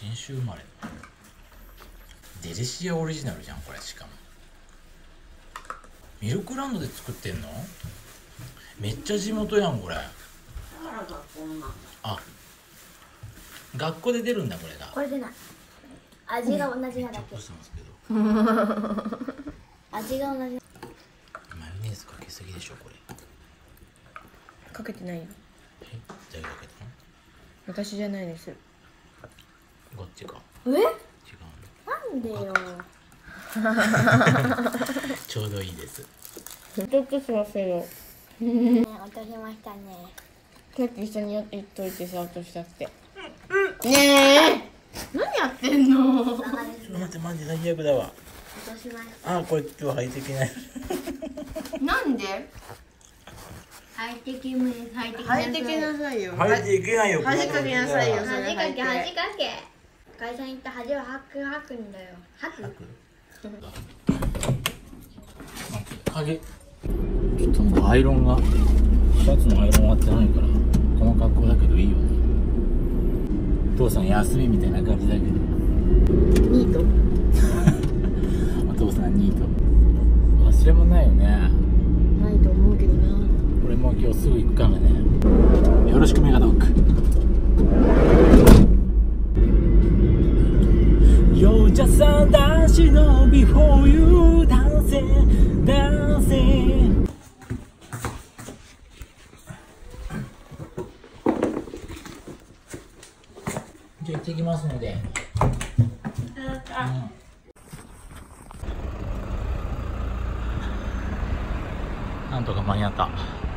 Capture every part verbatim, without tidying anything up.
信州生まれ。デリシアオリジナルじゃんこれ。しかもミルクランドで作ってんの？めっちゃ地元やんこれ。あ、学校で出るんだこれが。 これでない。味が同じなだけ。味が同じ。マヨネーズかけすぎでしょこれ。 かけてないよ。 え、誰がかけたの？ 私じゃないです。 こっちか。 え？違う。なんでよ。 ちょうどいいです。 ちょっとしませよ。ね、落としましたね。さっき一緒に言っといてさ、落としたって。ねえ。何やってんの？ちょっと待って、マジ最悪だわ。 落としました。 あ、これ今日履いていけない。 なんで？履いていけない。履いていけなさいよ。 履いていけないよ。 恥かけなさいよ。恥かけ、恥かけ。会社に行った恥は吐く吐くんだよ。吐く。 影。ちょっともうアイロンがシャツのアイロン終わってないからこの格好だけどいいよね。お父さん休みみたいな感じだけど。 ニート。 お父さんニート。忘れもないよね。 ないと思うけどな。 俺も今日すぐ行くからね。よろしくメガドッグ。よじゃさん男子の Before you 男性男性。じゃあ行ってきますので。うん、なんとか間に合った。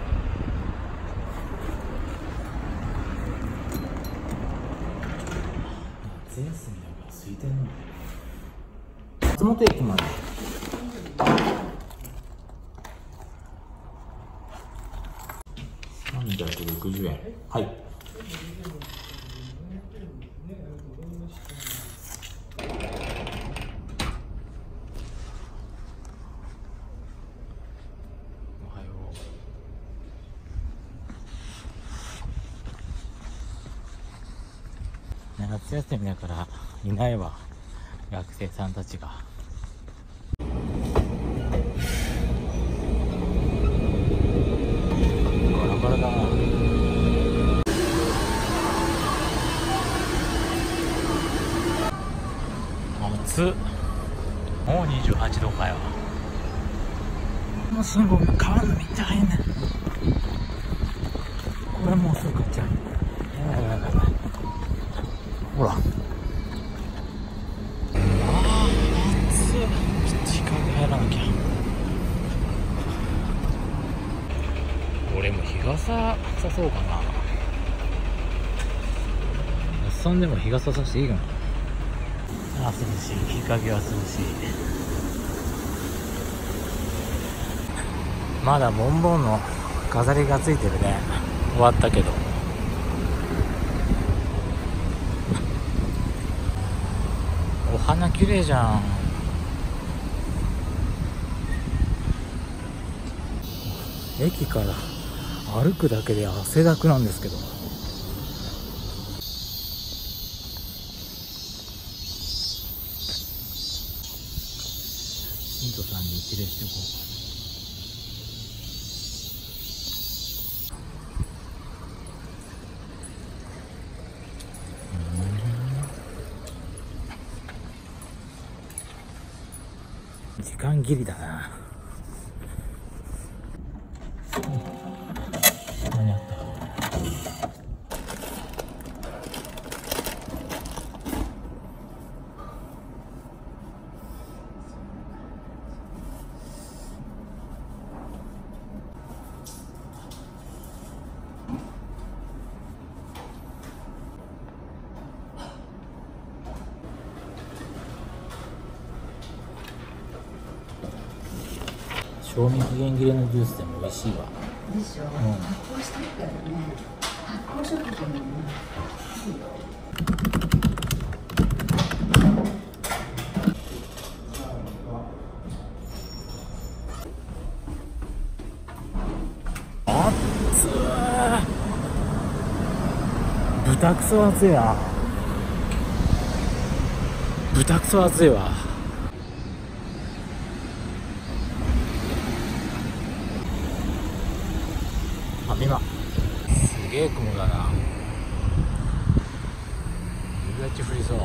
夏休みだから空いてんの。松本駅まで。さんびゃくろくじゅうえん。はい。おはよう。夏休みだからいないわ、学生さんたちが。バラバラだな。暑っ。もうにじゅうはちどかよ。この信号が変わるのめっちゃ早いね。これもうすぐ買っちゃう。やばいやばいやばい。ほら。ああ、暑い。時間が入らなきゃ。俺も日傘さそうかな。おっさんでも日傘さしていいかな。ああ、涼しい。日陰は涼しい。まだボンボンの飾りがついてるね。終わったけど。お花綺麗じゃん。駅から歩くだけで汗だくなんですけど。ヒントさんに一礼しておこう。時間切りだな。間に合った。賞味期限切れのジュースでも美味しいわ。 でしょ。 うん、 発酵してるからね。発酵食品もね。 あっつー。豚くそ暑いな。 豚くそ暑いわ。あ、今すげえ雲だな。夕焼け降りそう。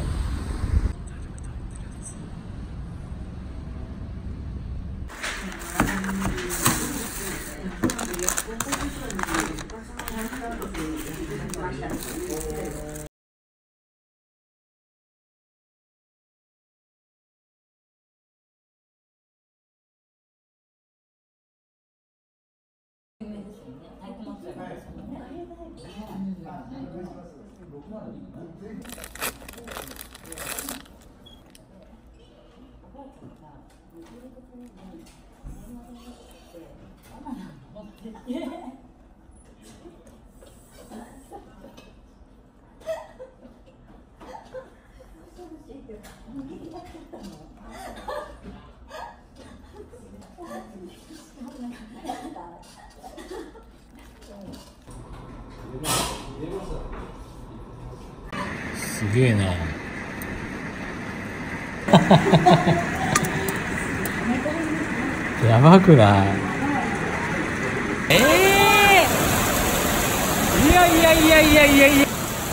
すげえな。やばくない？ええー、いやいやいやいやいやいや。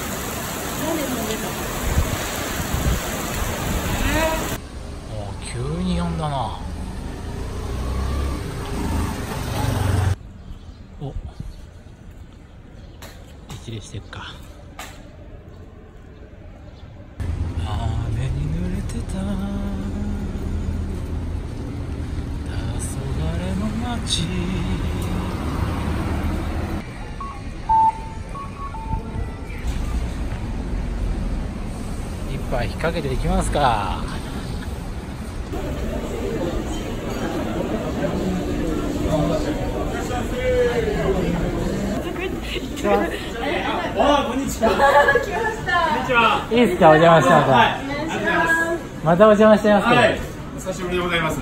もう急に呼んだな。お、一礼してっか。雨に濡れてた黄昏の街。一杯引っ掛けていきますか。 あ、こんにちは。来ました。こんにちは。 いいですか、お邪魔してます。 はい、ありがとうございます。 またお邪魔してますけど。 はい、お久しぶりでございます。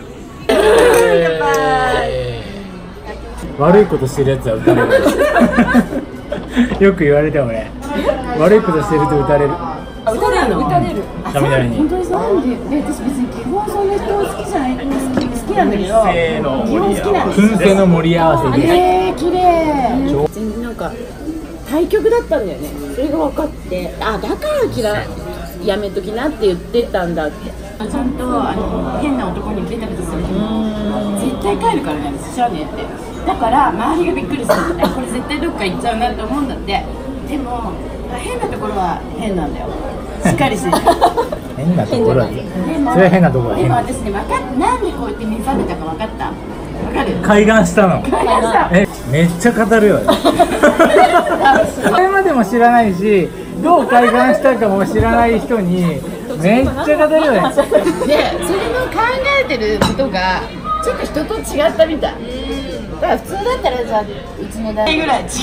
えー、悪いことしてるやつは撃たれる。よく言われてもね、悪いことしてると撃たれる。 打たれるの？打たれる。 雷に。 本当にそうで、で私別に基本そんな人好きじゃない、好き好きなんだけど、基本好きなんです。 燻製の盛り合わせで。 ええー、綺麗。全然なんか対局だったんだよね。それが分かって、あ、だから嫌いやめときなって言ってたんだって。ちゃんとあの変な男にベタベタするの絶対帰るからね、私はねって。だから周りがびっくりする。これ絶対どっか行っちゃうなって思うんだって。でも変なところは変なんだよ。しっかりしてる。 変なところは。それは変なところはで変な。 も私ね、分かっなんでこうやって目覚めたか分かった。分かる？ 開眼したの。 開眼した。 え、めっちゃ語るよね。それまでも知らないし、どう開眼したかも知らない人にめっちゃ語るよね。 で、それの考えてることがちょっと人と違ったみたい。だから普通だったらじゃあうちの代ぐらい違う。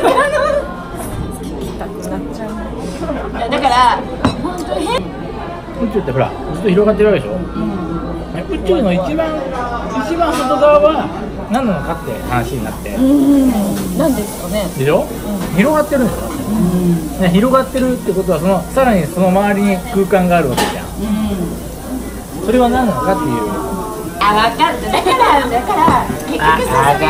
だから本当変。 宇宙ってほらずっと広がってるわけでしょ。宇宙の一番一番外側は何なのかって話になって。 なんですかね。 でしょ？広がってるんですよ。ね、広がってるってことはそのさらにその周りに空間があるわけじゃん。それは何なのかっていう。 あ、分かった。だからだから結局さ、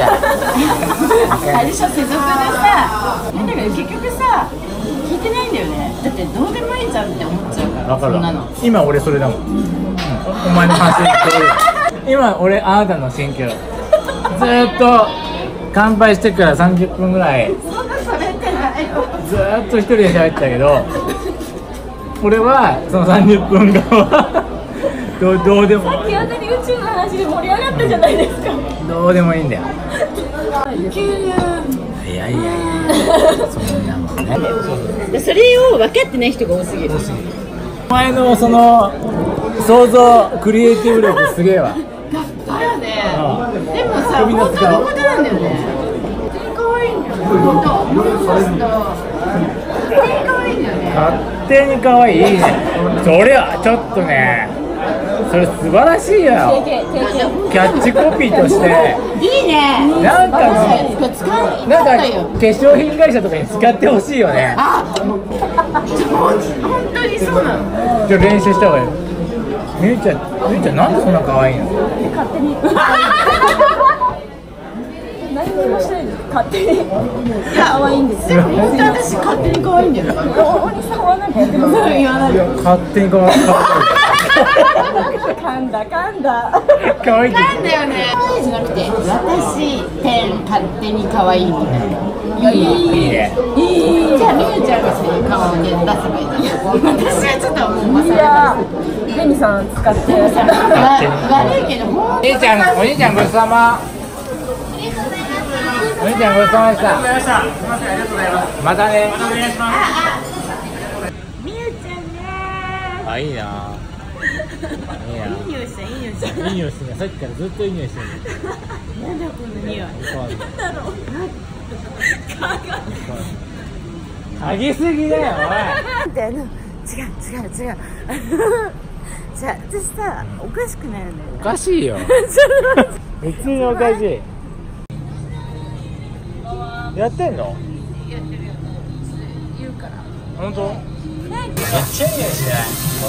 最初世俗でさ、だから結局さ聞いてないんだよね。だってどうでもいいじゃんって思っちゃうから。 分かる。 そんなの。 今俺それだもん。うん、お前の話聞いてる。今俺あなたの心境。ずーっと乾杯してからさんじゅっぷんぐらい。 そんな喋ってないよ。 ずーっと一人で喋ってたけど、俺はそのさんじゅっぷんがどう、どうでも。 さっきあんなに宇宙の話で盛り上がったじゃないですか。 どうでもいいんだよ。 急に。 いやいやいや、そんなもんね。 それを分かってない人が多すぎる。 お前のその想像クリエイティブ力すげえわ。 だよね。でもさ、本当のことなんだよね。本当に可愛いんだよね。本当思い出すと本当に可愛いんだよね。 勝手に可愛い。いいね。それはちょっとね、それ素晴らしいよ。キャッチコピーとしていいね。 なんかの使うなんか化粧品会社とかに使ってほしいよね。 あ、本当にそうなの。 ちょっと練習した方がいい。みゆちゃん、みゆちゃんなんでそんな可愛いの？ 勝手に。何にもしてないです。勝手に。いや、可愛いんですよ。本当私勝手に可愛いんだよ。お兄さんはなんか言ってます。言わないで。 勝手に可愛い。 噛んだ噛んだ。 可愛い。 なんだよね。可愛いじゃなくて、私点勝手に可愛いみたいな。いい。 いいね。 じゃあみゆちゃんがそういう顔で出せばいいじゃん。私はちょっともういや、ベニさん使って。 悪いけど、もう。 お兄ちゃん、お兄ちゃんごちそうさま。お兄ちゃんごちそうさまでした。 ありがとうございました。すみません、ありがとうございます。 またね。 またお願いします。 みゆちゃんね。 あ、いいな。いいな。 いい匂いしたいい匂いした。 いい匂いしてる。さっきからずっといい匂いしてる。 なんだこの匂い。なんだろう。 嗅ぎすぎだよ、 なんてあの違う違う違う。じゃあ私さおかしくなるのよ。 おい。おかしいよ。普通におかしい。やってんの？ やってるよ。言うから。 本当？めっちゃいい匂いしない？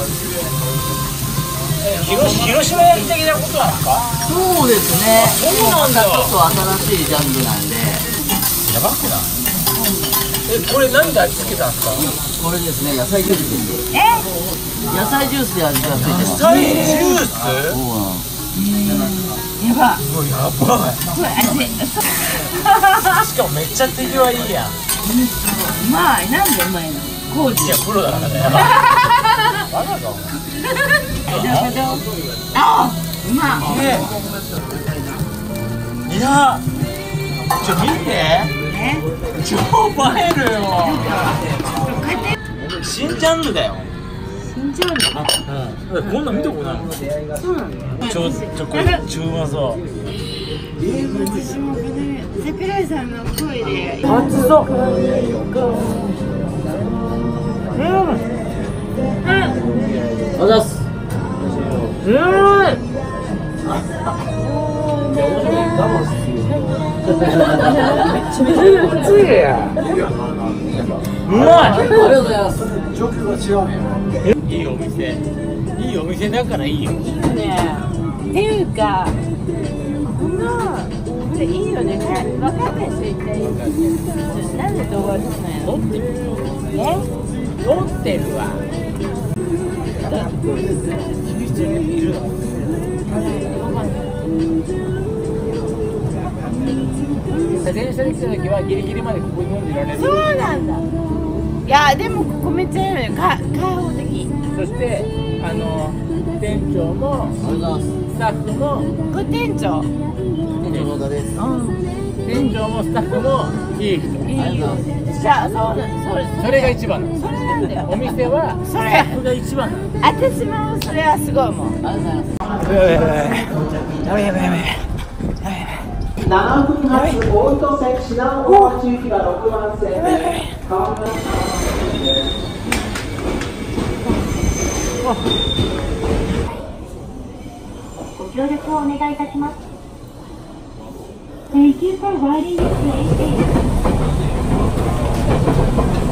広広島焼き的なことなんですか？ そうですね。 そうなんだ。 ちょっと新しいジャンルなんで。 やばくない？え、これ何で味付けたんですか？ これですね、野菜ジュースです。え？野菜ジュースで味がついてます。 野菜ジュース？ そうなんです。 やば。 うわ、やばい。しかもめっちゃ手際いいやん。 うまい。なんでうまいの？コーチ。 いや、プロだからね。バカかお前。 あ、うまい。 ねえ。いや、ちょ見て。超映えるよ。新ジャンルだよ。 新ジャンル。 うん。こんなん見たことないもん。 そうなの。 ちょちょこれ超うまそう。 私もこの桜井さんの声で。 熱そう。うん。 おざす。 うん。めっちゃめちゃ熱いやん。うまい。 ありがとうございます。 いいお店。いいお店だからいいよ。 いいよね。っていうか、このこれいいよね。分かった人いたい。なんで動画撮んないの？ 撮ってる。 え？ 撮ってるわ。いるの？電車で来た時はギリギリまでここに飲んでられる。 そうなんだ。いやでもここめっちゃいいよね。か開放的。 そしてあの店長もスタッフもこれ店長。 店長の田です。 店長もスタッフもいい人。 いいよ。じゃあそうなの。それそれが一番なの。 それなんだよ。 お店はスタッフが一番なの。 私もそれはすごいもん。 ありがとうございます。 やべやべやべやべやべ。 長野発大糸線品川町行きがろくばん線川村ご協力をお願いいたします。Thank you for riding this train.